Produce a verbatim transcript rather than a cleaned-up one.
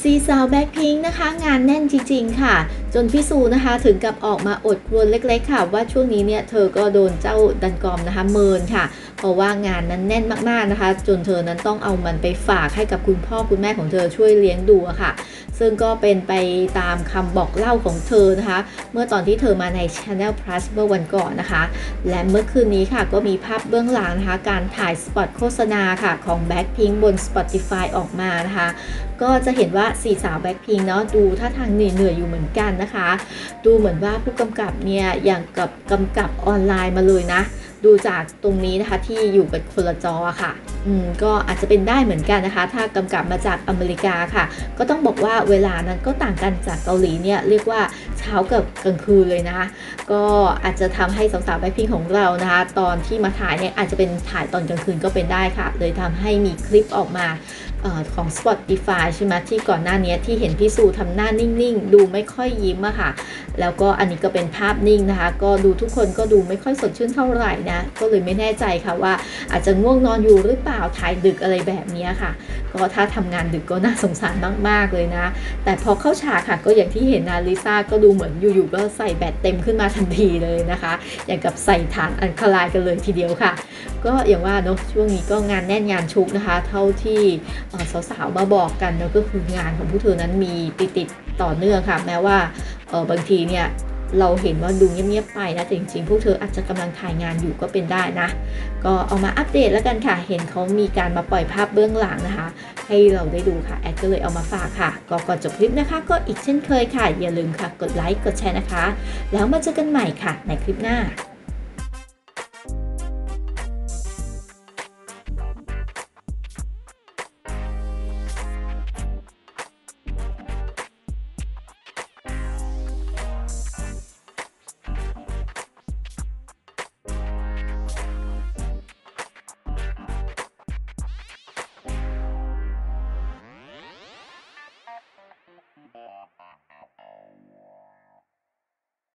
สี่สาวแบ็คพิงค์นะคะงานแน่นจริงๆค่ะจนพี่ซูนะคะถึงกับออกมาอดรวนเล็กๆค่ะว่าช่วงนี้เนี่ยเธอก็โดนเจ้าดันกอมนะคะเมินค่ะเพราะว่างานนั้นแน่นมากๆนะคะจนเธอนั้นต้องเอามันไปฝากให้กับคุณพ่อคุณแม่ของเธอช่วยเลี้ยงดูค่ะซึ่งก็เป็นไปตามคำบอกเล่าของเธอนะคะเมื่อตอนที่เธอมาใน Channel Plus เมื่อวันก่อนนะคะและเมื่อคืนนี้ค่ะก็มีภาพเบื้องหลังนะคะการถ่ายสปอตโฆษณาค่ะของ Blackpink บน Spotify ออกมานะคะก็จะเห็นว่าสี่สาว Blackpink เนาะดูท่าทางเหนื่อยๆอยู่เหมือนกันนะคะดูเหมือนว่าผู้กำกับเนี่ยอย่างกับกำกับออนไลน์มาเลยนะดูจากตรงนี้นะคะที่อยู่กับคนละจอค่ะอืมก็อาจจะเป็นได้เหมือนกันนะคะถ้ากำกับมาจากอเมริกาค่ะก็ต้องบอกว่าเวลานั้นก็ต่างกันจากเกาหลีเนี่ยเรียกว่าเช้ากับกลางคืนเลยนะคะก็อาจจะทำให้สาวๆแบล็คพิงค์ของเรานะคะตอนที่มาถ่ายเนี่ยอาจจะเป็นถ่ายตอนกลางคืนก็เป็นได้ค่ะเลยทำให้มีคลิปออกมาของ Spotify ใช่ไหมที่ก่อนหน้านี้ที่เห็นพี่ซูทำหน้านิ่งๆดูไม่ค่อยยิ้มอะค่ะแล้วก็อันนี้ก็เป็นภาพนิ่งนะคะก็ดูทุกคนก็ดูไม่ค่อยสดชื่นเท่าไหร่นะก็เลยไม่แน่ใจค่ะว่าอาจจะง่วงนอนอยู่หรือเปล่าถ่ายดึกอะไรแบบนี้ค่ะก็ถ้าทำงานดึกก็น่าสงสารมากๆเลยนะแต่พอเข้าฉากค่ะก็อย่างที่เห็นนะลิซ่าก็ดูเหมือนอยู่ๆก็ใส่แบตเต็มขึ้นมาทันทีเลยนะคะอย่างกับใส่ฐานอันคลายกันเลยทีเดียวค่ะก็อย่างว่าเนาะช่วงนี้ก็งานแน่นงานชุกนะคะเท่าที่สาวๆมาบอกกันเนาะก็คืองานของผู้เธอนั้นมีติดๆต่อเนื่องค่ะแม้ว่าบางทีเนี่ยเราเห็นว่าดูเงียบๆไปนะแต่จริงๆพวกเธออาจจะกำลังถ่ายงานอยู่ก็เป็นได้นะก็เอามาอัปเดตแล้วกันค่ะเห็นเขามีการมาปล่อยภาพเบื้องหลังนะคะให้เราได้ดูค่ะแอดก็เลยเอามาฝากค่ะก็ก่อนจบคลิปนะคะก็อีกเช่นเคยค่ะอย่าลืมค่ะกดไลค์กดแชร์นะคะแล้วมาเจอกันใหม่ค่ะในคลิปหน้า